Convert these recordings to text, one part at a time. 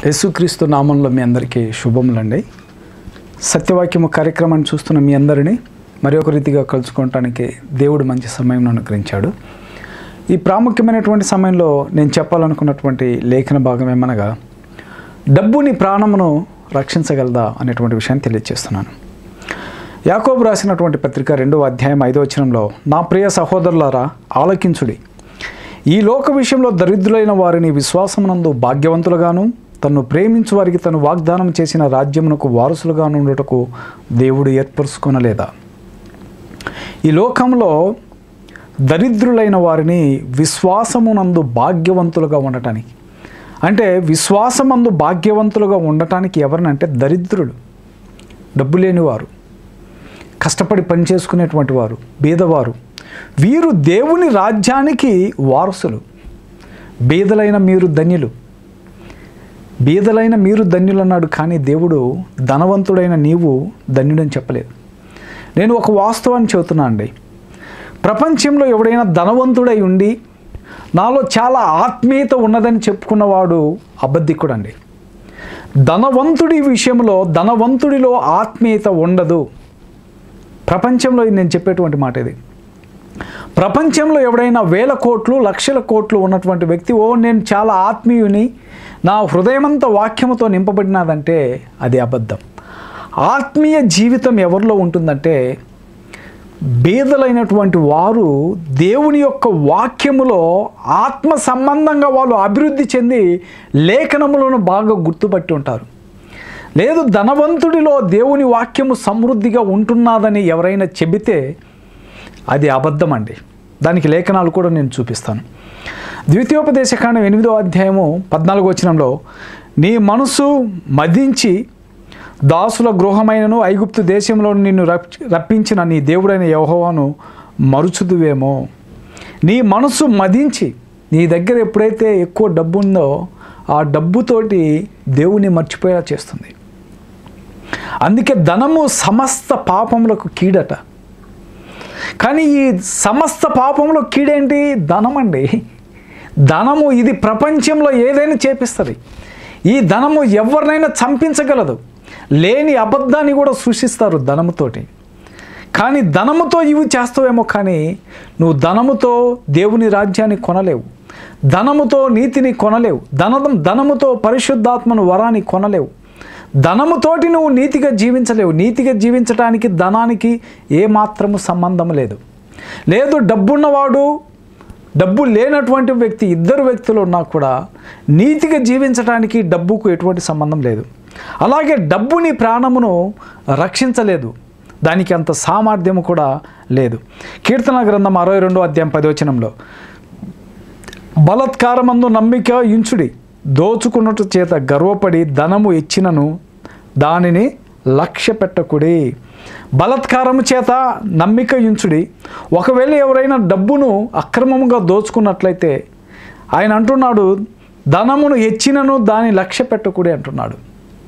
యేసుక్రీస్తు నామంలో మీ అందరికీ శుభములండి. సత్యవాక్యము కార్యక్రమాన్ని చూస్తున్న మీ అందరినీ మరి ఒక రీతిగా కలుసుకోవటానికి దేవుడు మంచి సమయం అనుగ్రహించాడు. ఈ ప్రాముఖ్యమైనటువంటి సమయంలో నేను చెప్పాలనుకున్నటువంటి లేఖన భాగం ఏమనగా, డబ్బు నీ ప్రాణమును రక్షించగలదా అనేటువంటి విషయాన్ని తెలియజేస్తున్నాను. యాకోబు రాసినటువంటి పత్రిక 2వ అధ్యాయం 5వ వచనంలో, నా ప్రియ సహోదరులారా ఆలకించుడి, ఈ లోక విషయంలో దరిద్రులైన వారిని విశ్వాసమునందు భాగ్యవంతులుగాను తను ప్రేమించు వారికి తను వాగ్దానం చేసిన రాజ్యమునకు వారసులుగా ఉండుటకు దేవుడు ఏర్పరుచుకొనలేదా? ఈ లోకంలో దరిద్రులైన వారిని విశ్వాసమునందు భాగ్యవంతులుగా ఉండటానికి, అంటే విశ్వాసమందు భాగ్యవంతులుగా ఉండటానికి ఎవరినంటే దరిద్రులు, డబ్బు లేనివారు, కష్టపడి పనిచేసుకునేటువంటి వారు, బీదవారు, వీరు దేవుని రాజ్యానికి వారసులు. బీదలైన మీరు ధన్యులు, బీదలైన మీరు ధన్యులు అన్నాడు, కానీ దేవుడు ధనవంతుడైన నీవు ధన్యుడని చెప్పలేదు. నేను ఒక వాస్తవాన్ని చెబుతున్నా అండి. ప్రపంచంలో ఎవడైనా ధనవంతుడై ఉండి నాలో చాలా ఆత్మీయత ఉన్నదని చెప్పుకున్నవాడు అబద్ధికుడు అండి. ధనవంతుడి విషయంలో, ధనవంతుడిలో ఆత్మీయత ఉండదు. ప్రపంచంలో నేను చెప్పేటువంటి మాట ఇది. ప్రపంచంలో ఎవడైనా వేల కోట్లు లక్షల కోట్లు ఉన్నటువంటి వ్యక్తి, నేను చాలా ఆత్మీయుని, నా హృదయమంతా వాక్యముతో నింపబడినదంటే అది అబద్ధం. ఆత్మీయ జీవితం ఎవరిలో ఉంటుందంటే, బీదలైనటువంటి వారు దేవుని యొక్క వాక్యములో ఆత్మ సంబంధంగా వాళ్ళు అభివృద్ధి చెంది లేఖనములను బాగా గుర్తుపట్టి ఉంటారు. లేదు, ధనవంతుడిలో దేవుని వాక్యము సమృద్ధిగా ఉంటున్నదని ఎవరైనా చెబితే అది అబద్ధం అండి. దానికి లేఖనాలు కూడా నేను చూపిస్తాను. ద్వితీయోపదేశకాండం 8వ అధ్యాయము 14వ వచనంలో, నీ మనసు మదించి దాసుల గృహమైనను ఐగుప్తు దేశంలో నిన్ను రప్పించిన నీ దేవుడైన యెహోవాను మరుచుదువేమో. నీ మనసు మదించి, నీ దగ్గర ఎప్పుడైతే ఎక్కువ డబ్బు ఉందో ఆ డబ్బుతోటి దేవుని మర్చిపోయేలా చేస్తుంది. అందుకే ధనము సమస్త పాపములకు కీడట. కానీ ఈ సమస్త పాపంలో కీడేంటి? ధనం అండి. ధనము ఇది ప్రపంచంలో ఏదైనా చేపిస్తుంది. ఈ ధనము ఎవరినైనా చంపించగలదు. లేని అబద్ధాన్ని కూడా సృష్టిస్తారు ధనముతోటి. కానీ ధనముతో ఇవి చేస్తావేమో, కానీ నువ్వు ధనముతో దేవుని రాజ్యాన్ని కొనలేవు, ధనముతో నీతిని కొనలేవు, ధనముతో పరిశుద్ధాత్మను వరాన్ని కొనలేవు, ధనముతోటి నువ్వు నీతిగా జీవించలేవు. నీతిగా జీవించడానికి ధనానికి ఏమాత్రము సంబంధం లేదు. లేదు, డబ్బున్నవాడు డబ్బు లేనటువంటి వ్యక్తి, ఇద్దరు వ్యక్తులు ఉన్నా కూడా నీతిగా జీవించడానికి డబ్బుకు ఎటువంటి సంబంధం లేదు. అలాగే డబ్బు నీ ప్రాణమును రక్షించలేదు, దానికి అంత సామర్థ్యము కూడా లేదు. కీర్తన గ్రంథం 62వ అధ్యాయం 10వ వచనంలో, బలత్కారమందు నమ్మిక ఉంచుడి, దోచుకున్నట్టు చేత గర్వపడి ధనము ఇచ్చినను దానిని లక్ష్య పెట్టకుడి. బలత్కారము చేత నమ్మిక ఉంచుడి. ఒకవేళ ఎవరైనా డబ్బును అక్రమముగా దోచుకున్నట్లయితే ఆయన అంటున్నాడు, ధనమును ఇచ్చినను దాని లక్ష్య పెట్టకుడి అంటున్నాడు.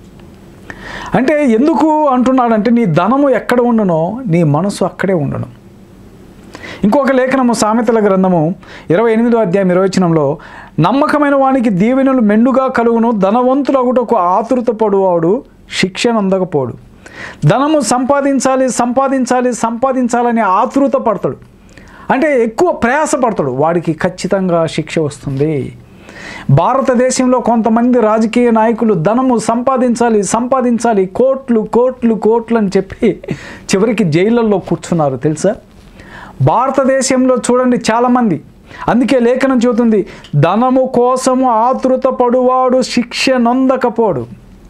అంటే ఎందుకు అంటున్నాడంటే, నీ ధనము ఎక్కడ ఉండునో నీ మనసు అక్కడే ఉండును. ఇంకొక లేఖనము సామెతల గ్రంథము 28వ అధ్యాయం 20వ వచనంలో, నమ్మకమైన వానికి దీవెనలు మెండుగా కలుగును, ధనవంతులగుటకు ఆతురత పడువాడు శిక్షను అందకపోడు. ధనము సంపాదించాలి సంపాదించాలి సంపాదించాలని ఆతురత పడతాడు, అంటే ఎక్కువ ప్రయాసపడతాడు, వాడికి ఖచ్చితంగా శిక్ష వస్తుంది. భారతదేశంలో కొంతమంది రాజకీయ నాయకులు ధనము సంపాదించాలి సంపాదించాలి, కోట్లు కోట్లు కోట్లు అని చెప్పి చివరికి జైళ్ళల్లో కూర్చున్నారు తెలుసా. భారతదేశంలో చూడండి చాలామంది. అందుకే లేఖనం చెబుతుంది, ధనము కోసము ఆతురత పడువాడు శిక్ష నొందకపోడు.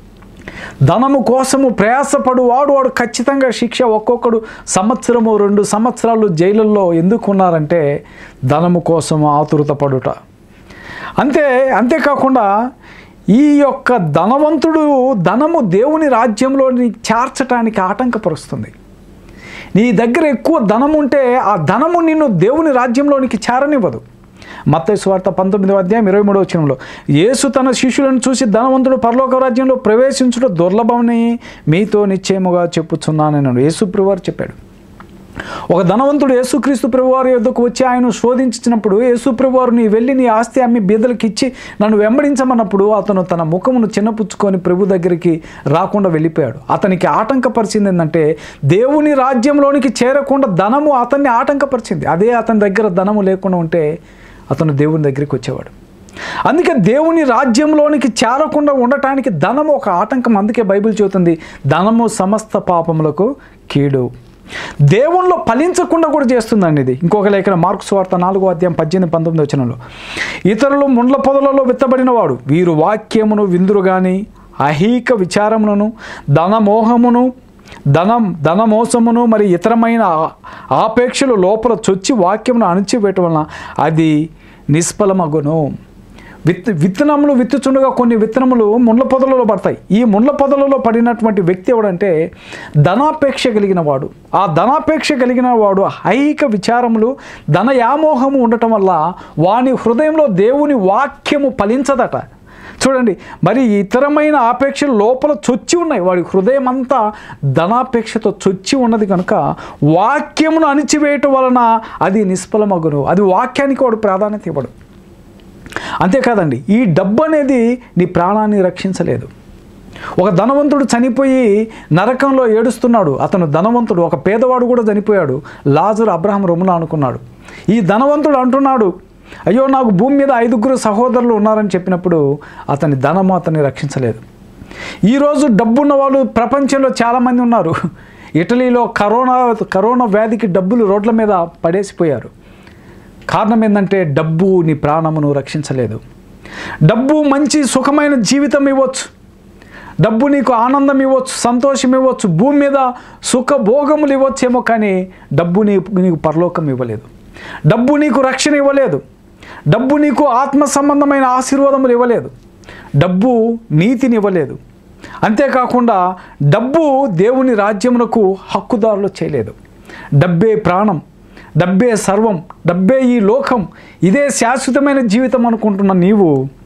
ధనము కోసము ప్రయాసపడువాడు వాడు ఖచ్చితంగా శిక్ష. ఒక్కొక్కడు సంవత్సరము 2 సంవత్సరాలు జైళ్ళల్లో ఎందుకు ఉన్నారంటే ధనము కోసము ఆతురత పడుట. అంతేకాకుండా ఈ యొక్క ధనవంతుడు ధనము దేవుని రాజ్యంలోని చేర్చడానికి ఆటంకపరుస్తుంది. నీ దగ్గర ఎక్కువ ధనం ఉంటే ఆ ధనము నిన్ను దేవుని రాజ్యంలోనికి చేరనివ్వదు. మత్తయి సువార్త 19వ అధ్యాయం 23వ వచనంలో, యేసు తన శిష్యులను చూసి, ధనవంతుడు పరలోక రాజ్యంలో ప్రవేశించుట దుర్లభమని మీతో నిశ్చయముగా చెప్పుచున్నానని యేసు ప్రభువారు చెప్పాడు. ఒక ధనవంతుడు యేసుక్రీస్తు ప్రభువారి యొద్దకు వచ్చి ఆయన శోధించినప్పుడు యేసు ప్రభువారు నీ వెళ్ళి నీ ఆస్తి అమ్మి బీదలకు ఇచ్చి నన్ను వెంబడించమన్నప్పుడు అతను తన ముఖమును చిన్నపుచ్చుకొని ప్రభు దగ్గరికి రాకుండా వెళ్ళిపోయాడు. అతనికి ఆటంకపరిచింది ఏంటంటే దేవుని రాజ్యంలోనికి చేరకుండా ధనము అతన్ని ఆటంకపరిచింది. అదే అతని దగ్గర ధనము లేకుండా ఉంటే అతను దేవుని దగ్గరికి వచ్చేవాడు. అందుకే దేవుని రాజ్యంలోనికి చేరకుండా ఉండటానికి ధనము ఒక ఆటంకం. అందుకే బైబిల్ చెబుతుంది ధనము సమస్త పాపములకు కీడు. దేవుణ్ణిలో ఫలించకుండా కూడా చేస్తుందండి ఇది. ఇంకొక లేఖన మార్కు సువార్త 4:18-19 ఇతరులు ముండ్ల పొదలలో విత్తబడిన వాడు వీరు వాక్యమును విందురు గాని అహీక విచారములను ధనమోహమును ధనమోసమును మరి ఇతరమైన ఆపేక్షలు లోపల చొచ్చి వాక్యమును అణిచివేయటం వలన అది నిష్ఫలమగును. విత్తనములు విత్తుచుండగా కొన్ని విత్తనములు ముండ్ల పొదలలో పడతాయి. ఈ ముండ్ల పొదలలో పడినటువంటి వ్యక్తి ఎవడంటే ధనాపేక్ష కలిగిన వాడు. ఆ ధనాపేక్ష కలిగిన వాడు ఐహిక విచారములు ధనయామోహము ఉండటం వల్ల వాని హృదయంలో దేవుని వాక్యము ఫలించదట. చూడండి, మరి ఇతరమైన ఆపేక్షలు లోపల చొచ్చి ఉన్నాయి. వాడి హృదయం అంతా ధనాపేక్షతో చొచ్చి ఉన్నది కనుక వాక్యమును అణిచివేయటం వలన అది నిష్ఫలమగును. అది వాక్యానికి వాడు ప్రాధాన్యత ఇవ్వడు. అంతేకాదండి, ఈ డబ్బు అనేది నీ ప్రాణాన్ని రక్షించలేదు. ఒక ధనవంతుడు చనిపోయి నరకంలో ఏడుస్తున్నాడు. అతను ధనవంతుడు. ఒక పేదవాడు కూడా చనిపోయాడు. లాజరు అబ్రహాం రొమ్మున అనుకున్నాడు. ఈ ధనవంతుడు అంటున్నాడు, అయ్యో నాకు భూమి మీద 5 సహోదరులు ఉన్నారని చెప్పినప్పుడు అతని ధనము అతన్ని రక్షించలేదు. ఈరోజు డబ్బున్న వాళ్ళు ప్రపంచంలో చాలామంది ఉన్నారు. ఇటలీలో కరోనా వ్యాధికి డబ్బులు రోడ్ల మీద పడేసిపోయారు. కారణం ఏంటంటే డబ్బు నీ ప్రాణమును రక్షించలేదు. డబ్బు మంచి సుఖమైన జీవితం ఇవ్వచ్చు, డబ్బు నీకు ఆనందం ఇవ్వచ్చు, సంతోషం ఇవ్వచ్చు, భూమి మీద సుఖభోగములు ఇవ్వచ్చేమో, కానీ డబ్బు నీకు పరలోకం ఇవ్వలేదు. డబ్బు నీకు రక్షణ ఇవ్వలేదు. డబ్బు నీకు ఆత్మ సంబంధమైన ఆశీర్వాదములు ఇవ్వలేదు. డబ్బు నీతిని ఇవ్వలేదు. అంతేకాకుండా డబ్బు దేవుని రాజ్యమునకు హక్కుదారులు చేయలేదు. డబ్బే ప్రాణం, డబ్బే సర్వం, డబ్బే ఈ లోకం, ఇదే శాశ్వతమైన జీవితం అనుకుంటున్న నీవు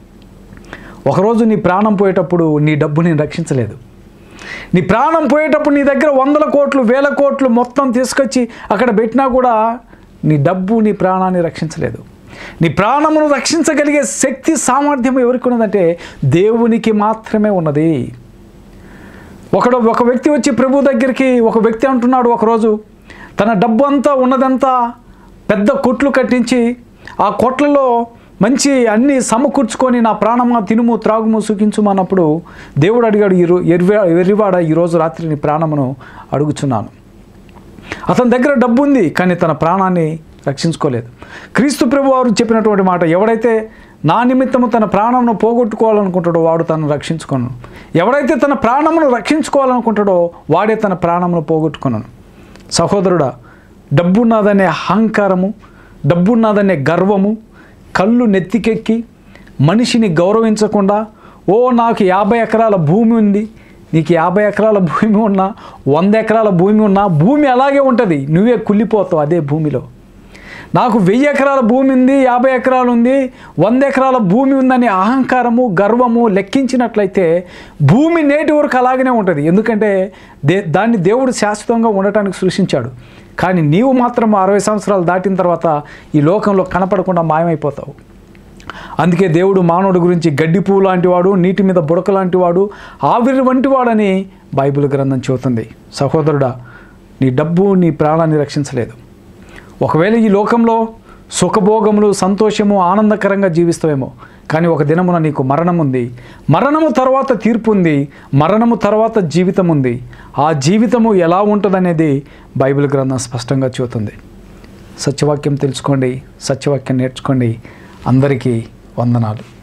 ఒకరోజు నీ ప్రాణం పోయేటప్పుడు నీ డబ్బుని రక్షించలేదు. నీ ప్రాణం పోయేటప్పుడు నీ దగ్గర 100 కోట్లు 1000 కోట్లు మొత్తం తీసుకొచ్చి అక్కడ పెట్టినా కూడా నీ డబ్బు నీ ప్రాణాన్ని రక్షించలేదు. నీ ప్రాణమును రక్షించగలిగే శక్తి సామర్థ్యం ఎవరికి ఉన్నదంటే దేవునికి మాత్రమే ఉన్నది. ఒక వ్యక్తి వచ్చి ప్రభు దగ్గరికి ఒక వ్యక్తి అంటున్నాడు, ఒకరోజు తన డబ్బు అంతా ఉన్నదంతా పెద్ద కొట్లు కట్టించి ఆ కొట్లలో మంచి అన్నీ సమకూర్చుకొని నా ప్రాణమా తినుము త్రాగుము సుఖించుము అన్నప్పుడు దేవుడు అడిగాడు, ఎర్రివాడ ఈరోజు రాత్రి నీ ప్రాణమును అడుగుచున్నాను. అతని దగ్గర డబ్బు ఉంది కానీ తన ప్రాణాన్ని రక్షించుకోలేదు. క్రీస్తు ప్రభు వారు చెప్పినటువంటి మాట, ఎవడైతే నా నిమిత్తము తన ప్రాణమును పోగొట్టుకోవాలనుకుంటాడో వాడు తనను రక్షించుకొను. ఎవడైతే తన ప్రాణమును రక్షించుకోవాలనుకుంటాడో వాడే తన ప్రాణమును పోగొట్టుకొనను. సహోదరుడా, డబ్బున్నదనే అహంకారము, డబ్బున్నదనే గర్వము కళ్ళు నెత్తికెక్కి మనిషిని గౌరవించకుండా, ఓ నాకు 50 ఎకరాల భూమి ఉంది, నీకు 50 ఎకరాల భూమి ఉన్నా 100 ఎకరాల భూమి ఉన్నా భూమి అలాగే ఉంటుంది, నువ్వే కుళ్ళిపోతావు అదే భూమిలో. నాకు 1000 ఎకరాల భూమి ఉంది, 50 ఎకరాలు ఉంది, 100 ఎకరాల భూమి ఉందని అహంకారము గర్వము లెక్కించినట్లయితే భూమి నేటి వరకు అలాగనే ఉంటుంది. ఎందుకంటే దాన్ని దేవుడు శాశ్వతంగా ఉండటానికి సృష్టించాడు. కానీ నీవు మాత్రం 60 సంవత్సరాలు దాటిన తర్వాత ఈ లోకంలో కనపడకుండా మాయమైపోతావు. అందుకే దేవుడు మానవుడి గురించి గడ్డి పువ్వు లాంటివాడు, నీటి మీద బుడక లాంటివాడు, ఆవిరి వంటివాడని బైబిల్ గ్రంథం చెబుతుంది. సహోదరుడా, నీ డబ్బు నీ ప్రాణాన్ని రక్షించలేదు. ఒకవేళ ఈ లోకంలో సుఖభోగములు సంతోషము ఆనందకరంగా జీవిస్తావేమో, కానీ ఒక దినమున నీకు మరణం ఉంది. మరణము తర్వాత తీర్పు ఉంది. మరణము తర్వాత జీవితం ఉంది. ఆ జీవితము ఎలా ఉంటుందనేది బైబిల్ గ్రంథం స్పష్టంగా చెబుతుంది. సత్యవాక్యం తెలుసుకోండి, సత్యవాక్యం నేర్చుకోండి. అందరికీ వందనాలు.